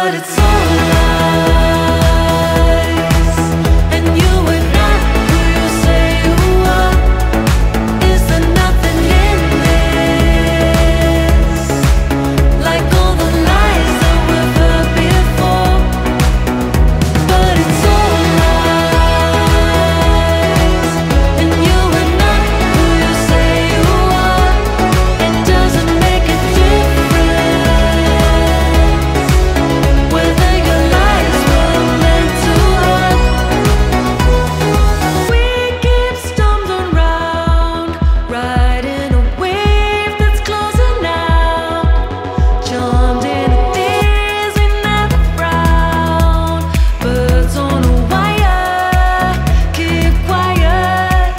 but it's all lies. And you are not who you say you are. Is there nothing in this? Like all the lies that we've heard before, but it's all lies. And you are not who you say you are. It doesn't make a difference whether your lies were meant to hurt. We keep stumbling round, riding a wave that's closing now. Charmed in a tears we never frown. Birds on a wire, keep quiet.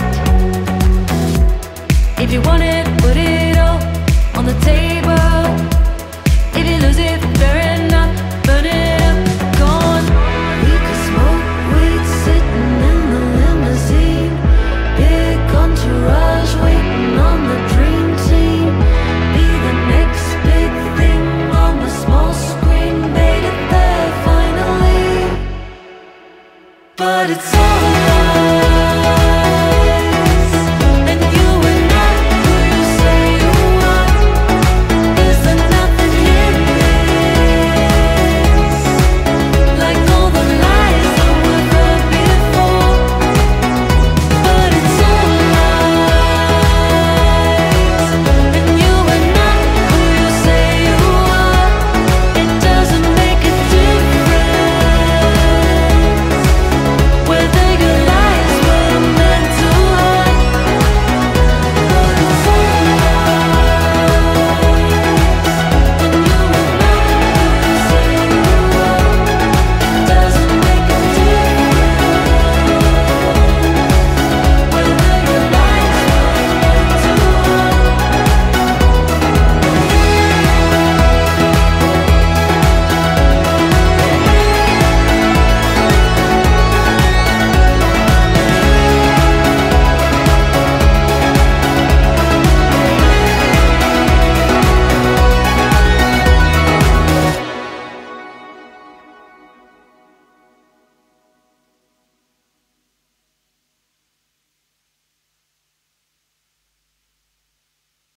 If you want it, put it all on the table. If you lose it, fair enough, burn it up, gone. We could smoke weed sitting in the limousine. Big entourage waiting on the dream team. Be the next big thing on the small screen. Made it there finally, but it's all